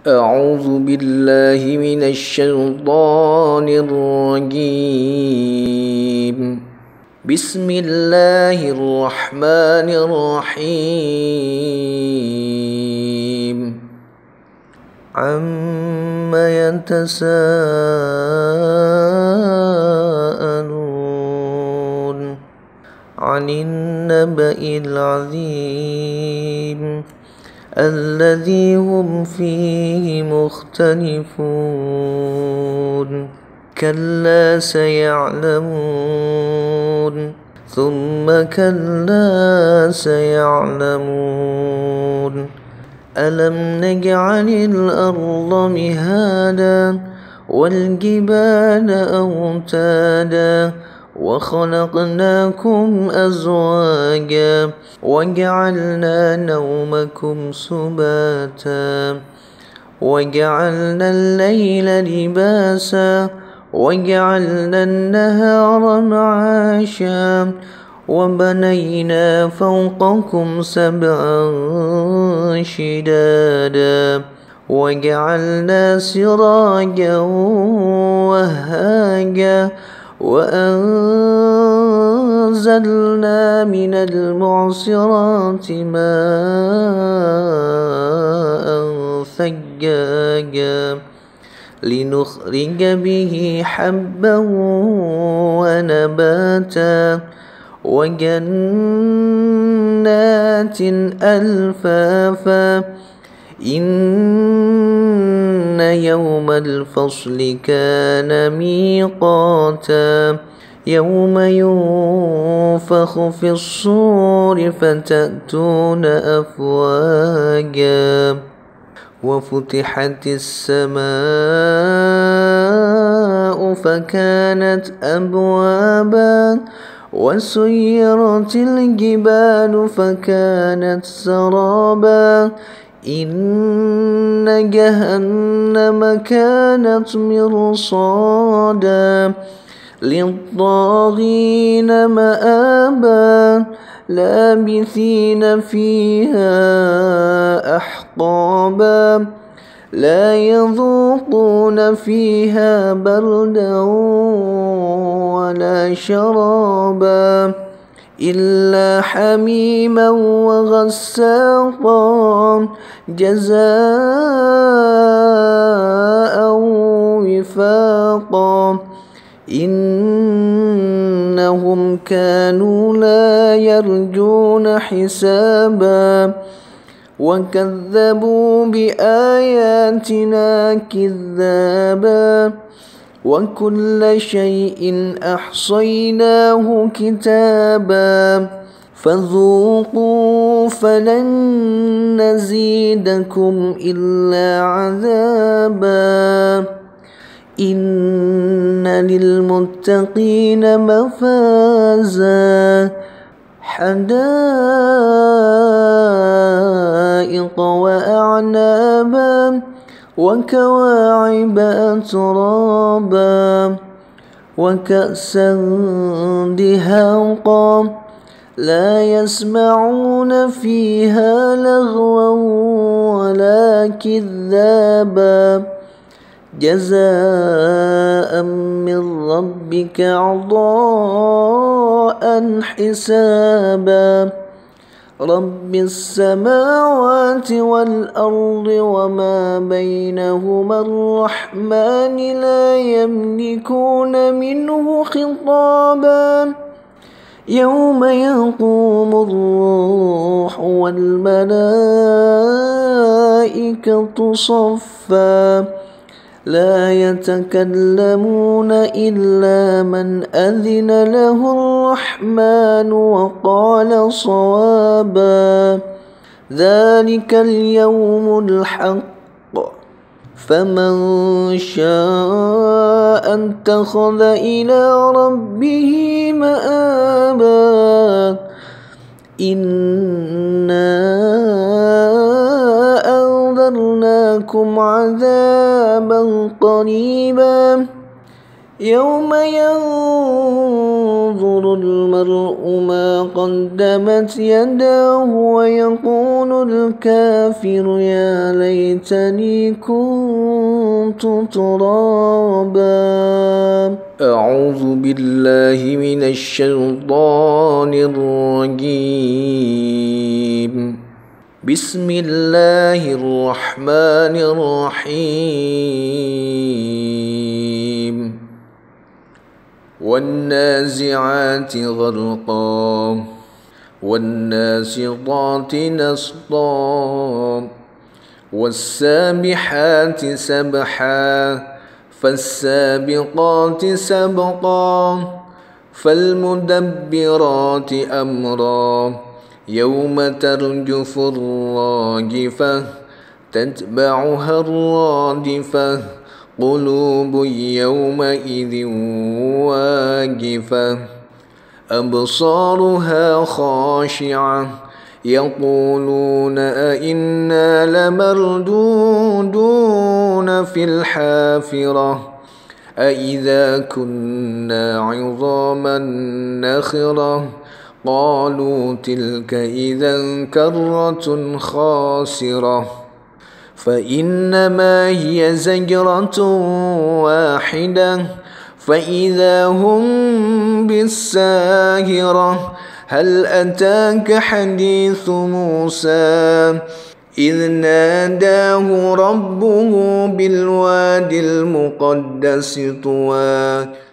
أعوذ بالله من الشيطان الرجيم. بسم الله الرحمن الرحيم. عم يتساءلون عن النبأ العظيم الذي هم فيه مختلفون كلا سيعلمون ثم كلا سيعلمون ألم نجعل الأرض مهادا والجبال أوتادا وخلقناكم أزواجا وجعلنا نومكم سباتا وجعلنا الليل لباسا وجعلنا النهار معاشا وبنينا فوقكم سبعا شدادا وجعلنا سراجا وهاجا وأنزلنا من المعصرات ماء ثجاجا لنخرج به حبا ونباتا وجنات ألفافا إن يوم الفصل كان ميقاتا يوم ينفخ في الصور فتأتون أفواجا وفتحت السماء فكانت أبوابا وسيرت الجبال فكانت سرابا إن جهنم كانت مرصادا للطاغين مآبا لابثين فيها أحقابا لا يذوقون فيها بردا ولا شرابا إلا حميما وغساقا جزاء وفاقا إنهم كانوا لا يرجون حسابا وكذبوا بآياتنا كذابا وكل شيء أحصيناه كتابا فذوقوا فلن نزيدكم إلا عذابا إن للمتقين مفازا حدائق وأعنابا وكواعب أترابا وكأسا دهاقا لا يسمعون فيها لغوا ولا كذابا جزاء من ربك عطاء حسابا رب السماوات والأرض وما بينهما الرحمن لا يملكون منه خطابا يوم يقوم الروح والملائكة صفا لا يتكلمون إلا من أذن له الرحمن وقال صوابا ذلك اليوم الحق فمن شاء اتخذ إلى ربه مآبا إنا أنذرناكم عذابا قريبا يوم ينظر المرء ما قدمت يداه ويقول الكافر يا ليتني كنت ترابا. أعوذ بالله من الشيطان الرجيم. بسم الله الرحمن الرحيم. والنازعات غرقا والناشطات نشطا والسابحات سبحا فالسابقات سبقا فالمدبرات أمرا يوم ترجف الراجفة تتبعها الرادفة قلوب يومئذ واجفة أبصارها خاشعة يقولون أئنا لمردودون في الحافرة أئذا كنا عظاما نخرة قالوا تلك إذا كرة خاسرة فإنما هي زجرة واحدة فإذا هم بالساهرة هل أتاك حديث موسى إذ ناداه ربه بالوادي المقدس طوى